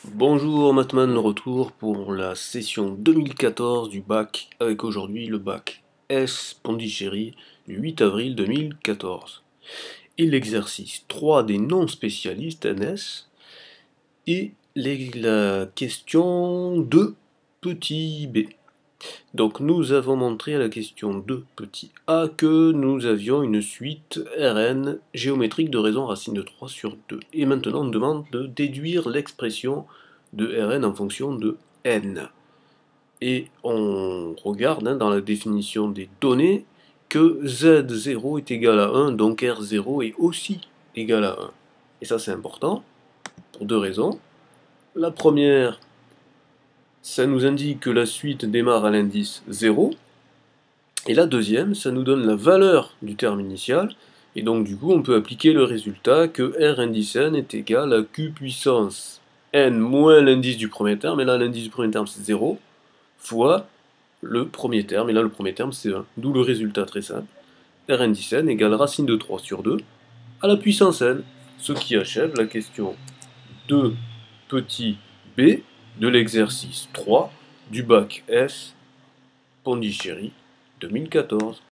Bonjour Matman, le retour pour la session 2014 du bac, avec aujourd'hui le bac S Pondichéry du 8 avril 2014. Et l'exercice 3 des non-spécialistes NS et la question 2 petit b. Donc nous avons montré à la question 2 petit a que nous avions une suite Rn géométrique de raison racine de 3 sur 2. Et maintenant on nous demande de déduire l'expression de Rn en fonction de n. Et on regarde dans la définition des données que Z0 est égal à 1, donc R0 est aussi égal à 1. Et ça c'est important, pour deux raisons. La première, ça nous indique que la suite démarre à l'indice 0. Et la deuxième, ça nous donne la valeur du terme initial. Et donc du coup, on peut appliquer le résultat que R indice n est égal à Q puissance n moins l'indice du premier terme. Et là, l'indice du premier terme, c'est 0, fois le premier terme. Et là, le premier terme, c'est 1. D'où le résultat très simple. R indice n égale racine de 3 sur 2 à la puissance n. Ce qui achève la question 2 petit b de l'exercice 3 du bac S Pondichéry 2014.